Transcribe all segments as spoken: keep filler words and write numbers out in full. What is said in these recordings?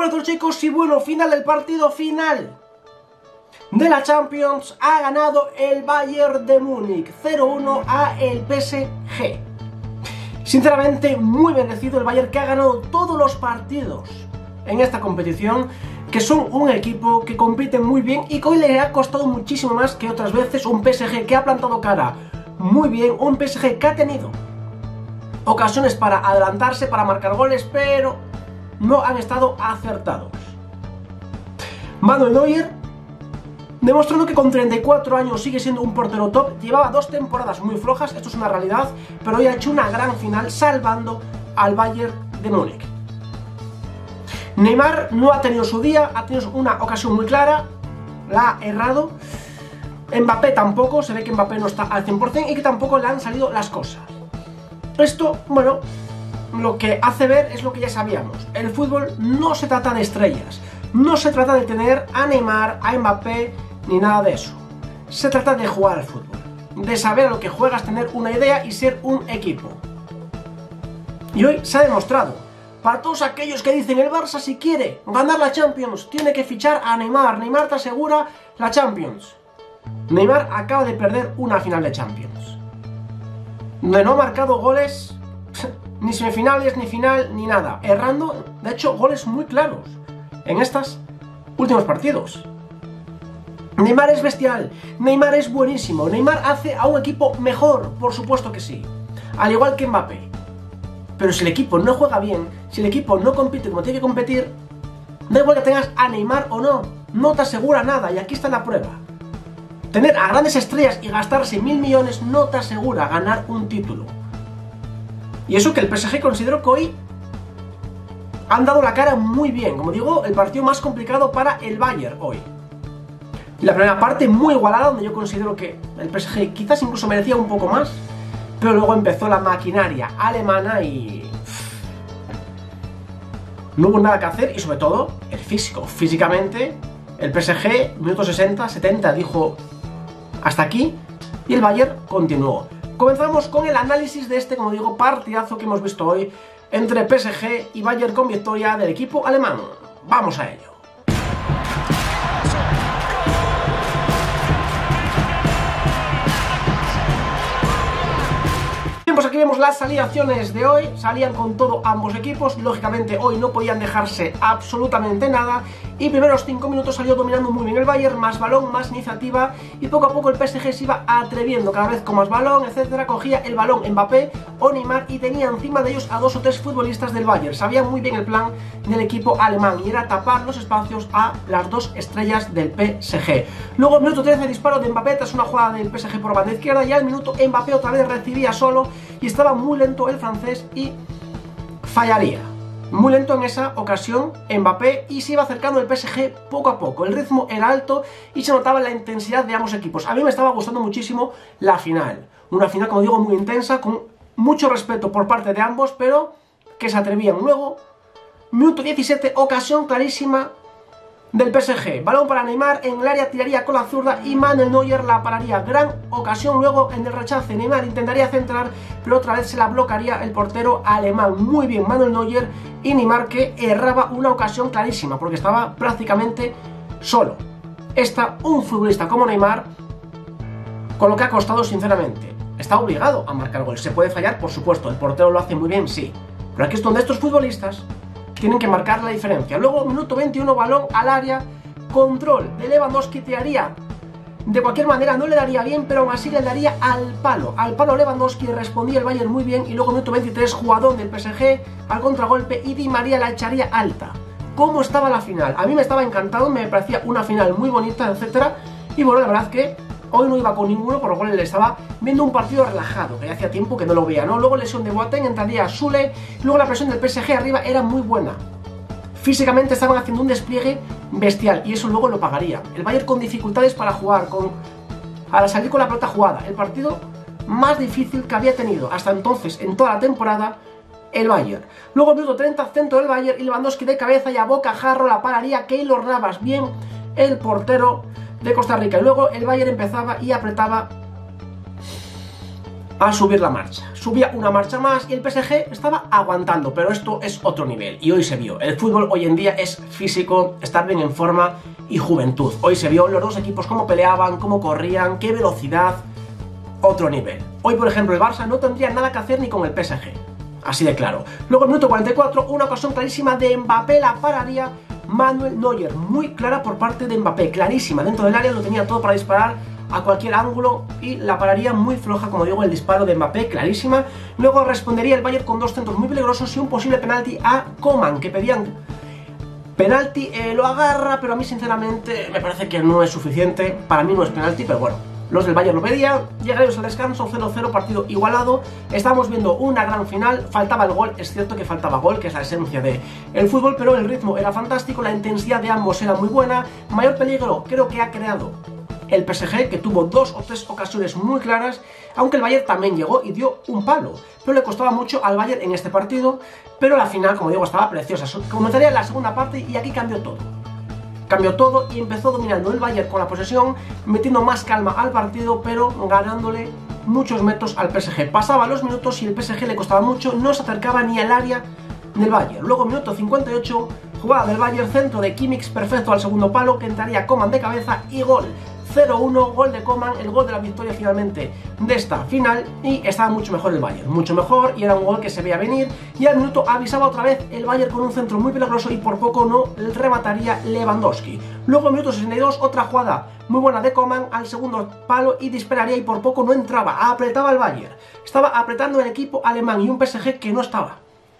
Muy buenos chicos, y bueno, final del partido final de la Champions. Ha ganado el Bayern de Múnich cero uno a el P S G. Sinceramente muy merecido el Bayern, que ha ganado todos los partidos en esta competición, que son un equipo que compite muy bien y que hoy le ha costado muchísimo más que otras veces. Un P S G que ha plantado cara muy bien, un P S G que ha tenido ocasiones para adelantarse, para marcar goles, pero no han estado acertados. Manuel Neuer, demostrando que con treinta y cuatro años sigue siendo un portero top. Llevaba dos temporadas muy flojas, esto es una realidad, pero hoy ha hecho una gran final salvando al Bayern de Múnich. Neymar no ha tenido su día, ha tenido una ocasión muy clara, la ha errado. Mbappé tampoco, se ve que Mbappé no está al cien por cien y que tampoco le han salido las cosas. Esto, bueno, lo que hace ver es lo que ya sabíamos. El fútbol no se trata de estrellas, no se trata de tener a Neymar, a Mbappé, ni nada de eso. Se trata de jugar al fútbol, de saber a lo que juegas, tener una idea y ser un equipo. Y hoy se ha demostrado. Para todos aquellos que dicen el Barça, si quiere ganar la Champions, tiene que fichar a Neymar. Neymar te asegura la Champions. Neymar acaba de perder una final de Champions, donde no ha marcado goles, ni semifinales, ni final, ni nada. Errando, de hecho, goles muy claros en estos últimos partidos. Neymar es bestial, Neymar es buenísimo, Neymar hace a un equipo mejor, por supuesto que sí. Al igual que Mbappé. Pero si el equipo no juega bien, si el equipo no compite como tiene que competir, da igual que tengas a Neymar o no, no te asegura nada, y aquí está la prueba. Tener a grandes estrellas y gastarse mil millones no te asegura ganar un título. Y eso que el P S G considero que hoy han dado la cara muy bien. Como digo, el partido más complicado para el Bayern hoy. La primera parte muy igualada, donde yo considero que el P S G quizás incluso merecía un poco más, pero luego empezó la maquinaria alemana y no hubo nada que hacer. Y sobre todo el físico, físicamente el P S G, minuto sesenta, setenta, dijo hasta aquí, y el Bayern continuó. Comenzamos con el análisis de este, como digo, partidazo que hemos visto hoy entre P S G y Bayern, con victoria del equipo alemán. Vamos a ello. Pues aquí vemos las alineaciones de hoy. Salían con todo ambos equipos. Lógicamente hoy no podían dejarse absolutamente nada. Y primeros cinco minutos salió dominando muy bien el Bayern. Más balón, más iniciativa. Y poco a poco el P S G se iba atreviendo cada vez con más balón, etcétera. Cogía el balón Mbappé o Neymar y tenía encima de ellos a dos o tres futbolistas del Bayern. Sabían muy bien el plan del equipo alemán y era tapar los espacios a las dos estrellas del P S G. Luego el minuto trece, disparo de Mbappé tras una jugada del P S G por banda izquierda. Y al minuto Mbappé otra vez recibía solo y estaba muy lento el francés y fallaría. Muy lento en esa ocasión Mbappé, y se iba acercando el P S G poco a poco. El ritmo era alto y se notaba la intensidad de ambos equipos. A mí me estaba gustando muchísimo la final. Una final, como digo, muy intensa, con mucho respeto por parte de ambos, pero que se atrevían. Luego, minuto diecisiete, ocasión clarísima del P S G. Balón para Neymar, en el área tiraría con la zurda y Manuel Neuer la pararía. Gran ocasión luego en el rechace. Neymar intentaría centrar, pero otra vez se la bloquearía el portero alemán. Muy bien Manuel Neuer, y Neymar, que erraba una ocasión clarísima porque estaba prácticamente solo. Está un futbolista como Neymar, con lo que ha costado, sinceramente. Está obligado a marcar gol. Se puede fallar, por supuesto. El portero lo hace muy bien, sí. Pero aquí es donde estos futbolistas tienen que marcar la diferencia. Luego, minuto veintiuno, balón al área, control de Lewandowski, tiraría de cualquier manera, no le daría bien, pero aún así le daría al palo. Al palo Lewandowski, respondía el Bayern muy bien. Y luego, minuto veintitrés, jugadón del P S G al contragolpe y Di María la echaría alta. ¿Cómo estaba la final? A mí me estaba encantado, me parecía una final muy bonita, etcétera. Y bueno, la verdad que hoy no iba con ninguno, por lo cual le estaba viendo un partido relajado, que ya hacía tiempo que no lo veía, ¿no? Luego lesión de Boateng, entraría Sule, luego la presión del P S G arriba era muy buena. Físicamente estaban haciendo un despliegue bestial y eso luego lo pagaría. El Bayern con dificultades para jugar, con al salir con la pelota jugada. El partido más difícil que había tenido hasta entonces en toda la temporada el Bayern. Luego minuto treinta, centro del Bayern y Lewandowski de cabeza y a bocajarro la pararía Keylor Navas. Bien el portero de Costa Rica. Y luego el Bayern empezaba y apretaba a subir la marcha. Subía una marcha más y el P S G estaba aguantando, pero esto es otro nivel y hoy se vio. El fútbol hoy en día es físico, estar bien en forma y juventud. Hoy se vio los dos equipos cómo peleaban, cómo corrían, qué velocidad, otro nivel. Hoy, por ejemplo, el Barça no tendría nada que hacer ni con el P S G, así de claro. Luego, en el minuto cuarenta y cuatro, una ocasión clarísima de Mbappé, la pararía Manuel Neuer, muy clara por parte de Mbappé, clarísima, dentro del área, lo tenía todo para disparar a cualquier ángulo y la pararía muy floja, como digo, el disparo de Mbappé, clarísima. Luego respondería el Bayern con dos centros muy peligrosos y un posible penalti a Coman, que pedían penalti, eh, lo agarra, pero a mí sinceramente me parece que no es suficiente, para mí no es penalti, pero bueno, los del Bayern lo pedían. Llegaríamos al descanso, cero cero, partido igualado, estamos viendo una gran final, faltaba el gol, es cierto que faltaba gol, que es la esencia del fútbol, pero el ritmo era fantástico, la intensidad de ambos era muy buena. Mayor peligro creo que ha creado el P S G, que tuvo dos o tres ocasiones muy claras, aunque el Bayern también llegó y dio un palo, pero le costaba mucho al Bayern en este partido, pero la final, como digo, estaba preciosa. Comenzaría la segunda parte y aquí cambió todo. Cambió todo y empezó dominando el Bayern con la posesión, metiendo más calma al partido, pero ganándole muchos metros al P S G. Pasaba los minutos y el P S G le costaba mucho, no se acercaba ni al área del Bayern. Luego, minuto cincuenta y ocho, jugada del Bayern, centro de Kimmich perfecto al segundo palo, que entraría Coman de cabeza y gol. cero uno, gol de Coman, el gol de la victoria finalmente de esta final, y estaba mucho mejor el Bayern, mucho mejor, y era un gol que se veía venir, y al minuto avisaba otra vez el Bayern con un centro muy peligroso y por poco no remataría Lewandowski. Luego en minuto sesenta y dos, otra jugada muy buena de Coman al segundo palo y dispararía y por poco no entraba, apretaba el Bayern, estaba apretando el equipo alemán y un P S G que no estaba,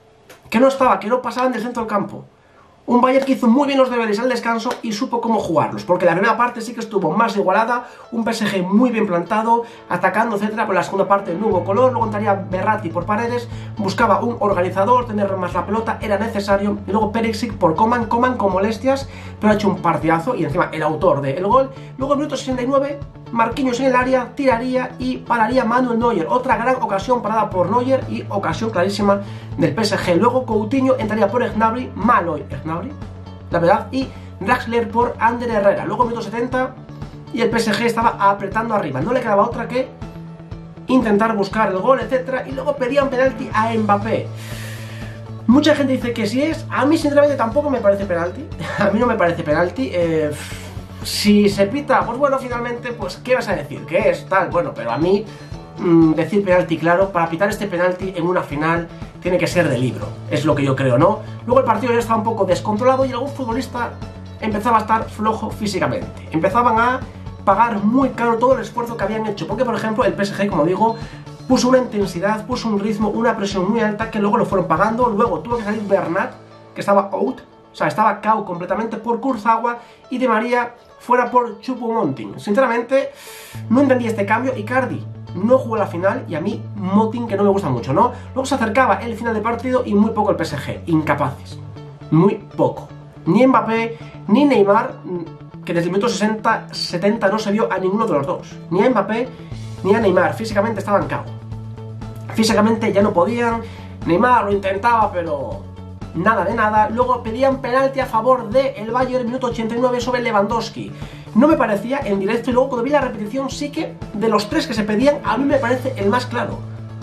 que no estaba, que no pasaban del centro del campo. Un Bayern que hizo muy bien los deberes al descanso y supo cómo jugarlos, porque la primera parte sí que estuvo más igualada, un P S G muy bien plantado, atacando, etcétera, pero la segunda parte no hubo color. Luego entraría Verratti por Paredes, buscaba un organizador, tener más la pelota, era necesario, y luego Perisic por Coman, Coman con molestias, pero ha hecho un partidazo, y encima el autor del gol. Luego en el minuto sesenta y nueve, Marquinhos en el área, tiraría y pararía Manuel Neuer, otra gran ocasión parada por Neuer y ocasión clarísima del P S G. Luego Coutinho entraría por Gnabry, mal hoy Gnabry, la verdad, y Draxler por Ander Herrera. Luego en el minuto setenta y el P S G estaba apretando arriba, no le quedaba otra que intentar buscar el gol, etcétera, y luego pedían penalti a Mbappé. Mucha gente dice que sí es, a mí sinceramente tampoco me parece penalti, a mí no me parece penalti. eh... Si se pita, pues bueno, finalmente, pues ¿qué vas a decir? ¿Qué es? Tal, bueno, pero a mí mmm, decir penalti, claro, para pitar este penalti en una final tiene que ser de libro, es lo que yo creo, ¿no? Luego el partido ya estaba un poco descontrolado y algún futbolista empezaba a estar flojo físicamente. Empezaban a pagar muy caro todo el esfuerzo que habían hecho, porque por ejemplo el P S G, como digo, puso una intensidad, puso un ritmo, una presión muy alta que luego lo fueron pagando. Luego tuvo que salir Bernat, que estaba out, o sea, estaba cao completamente por Kurzawa, y Di María fuera por Choupo-Moting. Sinceramente, no entendí este cambio. Icardi no jugó la final y a mí Moting, que no me gusta mucho, ¿no? Luego se acercaba el final de partido y muy poco el P S G, incapaces, muy poco. Ni Mbappé, ni Neymar, que desde el minuto sesenta setenta no se vio a ninguno de los dos. Ni a Mbappé, ni a Neymar, físicamente estaban cao. Físicamente ya no podían, Neymar lo intentaba, pero nada de nada. Luego pedían penalti a favor del Bayern, minuto ochenta y nueve, sobre Lewandowski. No me parecía en directo, y luego cuando vi la repetición sí que de los tres que se pedían, a mí me parece el más claro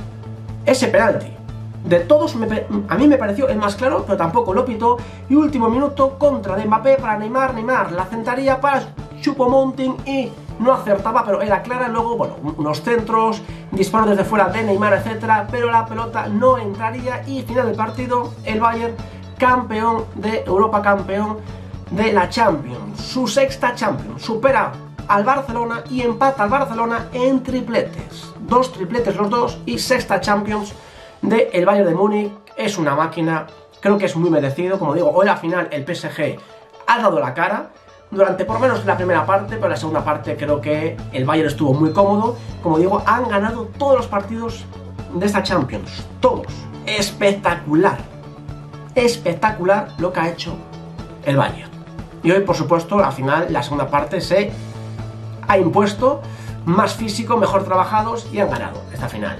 ese penalti. De todos, me, a mí me pareció el más claro, pero tampoco lo pitó. Y último minuto, contra de Mbappé para Neymar, Neymar la centraría para Choupo-Moting y no acertaba, pero era clara. Luego, bueno, unos centros, disparos desde fuera de Neymar, etcétera, pero la pelota no entraría. Y final del partido, el Bayern campeón de Europa, campeón de la Champions, su sexta Champions, supera al Barcelona y empata al Barcelona en tripletes, dos tripletes los dos y sexta Champions de el Bayern de Múnich. Es una máquina, creo que es muy merecido. Como digo, hoy la final el P S G ha dado la cara durante por lo menos la primera parte, pero la segunda parte creo que el Bayern estuvo muy cómodo. Como digo, han ganado todos los partidos de esta Champions, todos. Espectacular, espectacular lo que ha hecho el Bayern. Y hoy, por supuesto, la final, la segunda parte se ha impuesto, más físico, mejor trabajados, y han ganado esta final.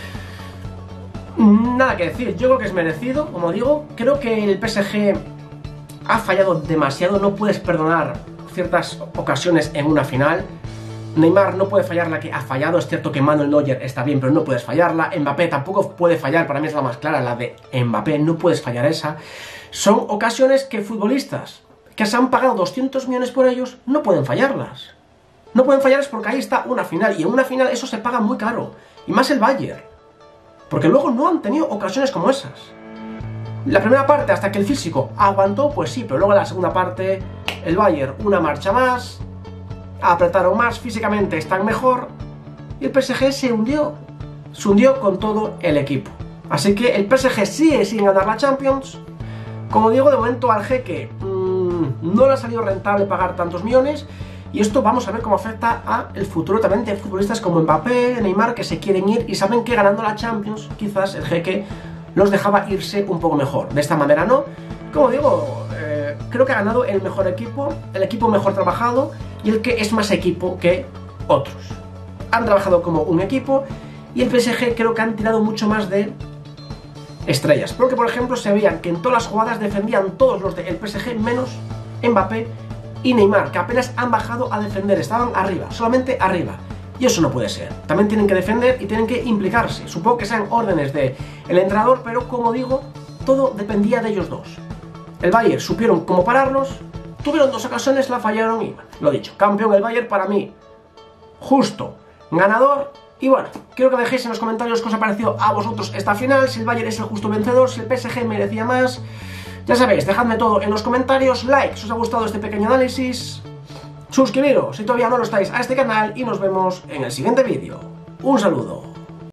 Nada que decir, yo creo que es merecido, como digo. Creo que el P S G ha fallado demasiado, no puedes perdonar ciertas ocasiones en una final. Neymar no puede fallar la que ha fallado. Es cierto que Manuel Neuer está bien, pero no puedes fallarla. Mbappé tampoco puede fallar, para mí es la más clara, la de Mbappé, no puedes fallar esa. Son ocasiones que futbolistas que se han pagado doscientos millones por ellos no pueden fallarlas. No pueden fallarlas porque ahí está una final, y en una final eso se paga muy caro. Y más el Bayern, porque luego no han tenido ocasiones como esas. La primera parte, hasta que el físico aguantó, pues sí, pero luego en la segunda parte, el Bayern una marcha más, apretaron más, físicamente están mejor, y el P S G se hundió, se hundió con todo el equipo. Así que el P S G sigue sin ganar la Champions. Como digo, de momento al jeque mmm, no le ha salido rentable pagar tantos millones, y esto vamos a ver cómo afecta al futuro también de futbolistas como Mbappé, Neymar, que se quieren ir y saben que ganando la Champions quizás el jeque los dejaba irse un poco mejor. De esta manera no. Como digo, eh, creo que ha ganado el mejor equipo, el equipo mejor trabajado y el que es más equipo que otros. Han trabajado como un equipo y el P S G creo que han tirado mucho más de estrellas. Porque, por ejemplo, se veían que en todas las jugadas defendían todos los del P S G menos Mbappé y Neymar, que apenas han bajado a defender, estaban arriba, solamente arriba. Y eso no puede ser. También tienen que defender y tienen que implicarse. Supongo que sean órdenes del entrenador, pero como digo, todo dependía de ellos dos. El Bayern supieron cómo pararlos, tuvieron dos ocasiones, la fallaron y, lo dicho, campeón el Bayern para mí, justo, ganador. Y bueno, quiero que dejéis en los comentarios qué os ha parecido a vosotros esta final, si el Bayern es el justo vencedor, si el P S G merecía más. Ya sabéis, dejadme todo en los comentarios, like si os ha gustado este pequeño análisis, suscribiros si todavía no lo estáis a este canal y nos vemos en el siguiente vídeo. Un saludo.